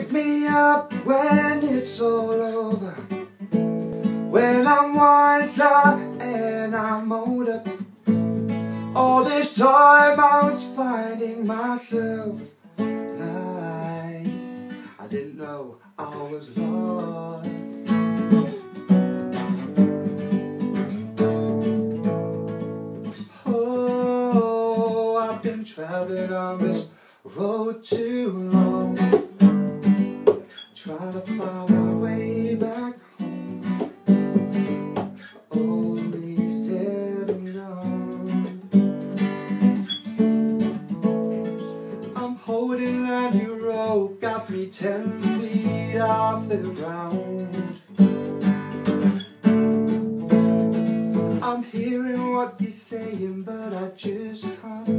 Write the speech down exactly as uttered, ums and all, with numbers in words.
Pick me up when it's all over, when I'm wiser and I'm older. All this time I was finding myself lying. I didn't know I was lost. Oh, I've been traveling on this road too long, trying to find my way back home. Oh, he's dead and gone. I'm holding that new rope, got me ten feet off the ground. I'm hearing what he's saying, but I just can't